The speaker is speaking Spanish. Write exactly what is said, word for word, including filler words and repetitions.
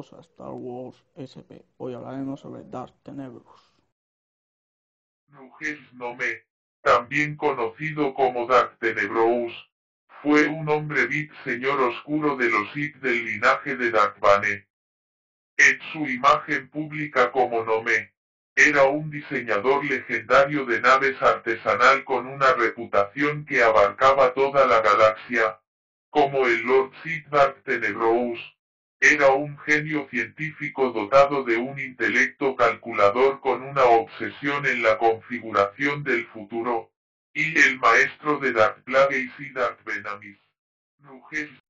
Bienvenidos a Star Wars S P. Hoy hablaremos sobre Darth Tenebrous. Nuges Nome, también conocido como Darth Tenebrous, fue un hombre Sith señor oscuro de los Sith del linaje de Darth Bane. En su imagen pública como Nome, era un diseñador legendario de naves artesanal con una reputación que abarcaba toda la galaxia. Como el Lord Sith Darth Tenebrous, era un genio científico dotado de un intelecto calculador con una obsesión en la configuración del futuro, y el maestro de Darth Plagueis y Darth Venamis. Nuges